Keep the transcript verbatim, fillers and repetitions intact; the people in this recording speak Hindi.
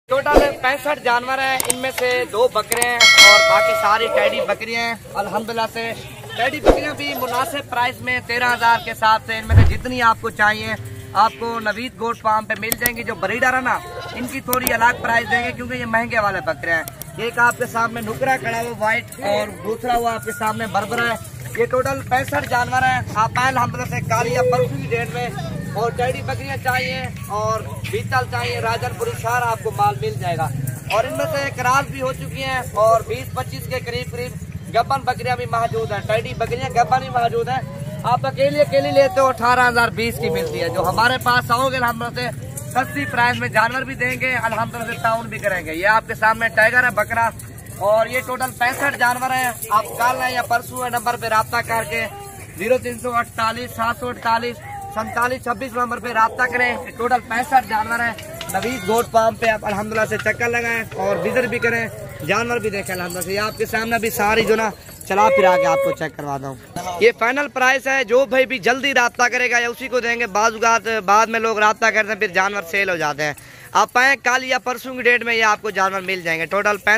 टोटल पैंसठ जानवर हैं, इनमें से दो बकरे हैं और बाकी सारी टैडी बकरियां हैं। अल्हम्दुलिल्लाह से टैडी बकरियां भी मुनासिब प्राइस में तेरह हजार के हिसाब से, इनमें से जितनी आपको चाहिए आपको नवीद गोट फार्म पे मिल जाएंगी। जो ब्रीडर है ना, इनकी थोड़ी अलग प्राइस देंगे क्योंकि ये महंगे वाले बकरे हैं। एक आपके सामने नुकरा खड़ा हुआ व्हाइट और दूसरा हुआ आपके सामने बरबरा है। ये टोटल पैंसठ जानवर हैं। आप अल्हम्दुलिल्लाह से काली या परसों की डेट में और टैडी बकरियां चाहिए और बीतल चाहिए, राजनपुरी सारा आपको माल मिल जाएगा। और इनमें से क्रॉस भी हो चुकी हैं और बीस पच्चीस के करीब करीब गब्बन बकरियां भी मौजूद हैं। टैडी बकरियां गब्बन भी मौजूद हैं। आप अकेली अकेली लेते हो अठारह हजार बीस की मिलती है। जो हमारे पास आओगे अल्हम्दुलिल्लाह से सस्ती प्राइस में जानवर भी देंगे, अल्हम्दुलिल्लाह से टाउन भी करेंगे। ये आपके सामने टाइगर है बकरा और ये टोटल पैंसठ जानवर हैं। आप कल या परसों नंबर पे रब्ता करके जीरो तीन सौ अड़तालीस सात सौ अड़तालीस सैंतालीस छब्बीस नंबर पे रब्ता करें। टोटल पैंसठ जानवर हैं। नवीद गोट फार्म पे आप अल्हम्दुलिल्लाह से चक्कर लगाएं और विजिट भी करें, जानवर भी देखें। अल्हम्दुलिल्लाह से ये आपके सामने भी सारी जो ना चला फिरा के आपको चेक करवा दूँ। ये फाइनल प्राइस है। जो भाई भी जल्दी रब्ता करेगा या उसी को देंगे। बाज़ बाद में लोग रब्ता करते हैं फिर जानवर सेल हो जाते हैं। आप आए कल या परसों की डेट में ये आपको जानवर मिल जाएंगे। टोटल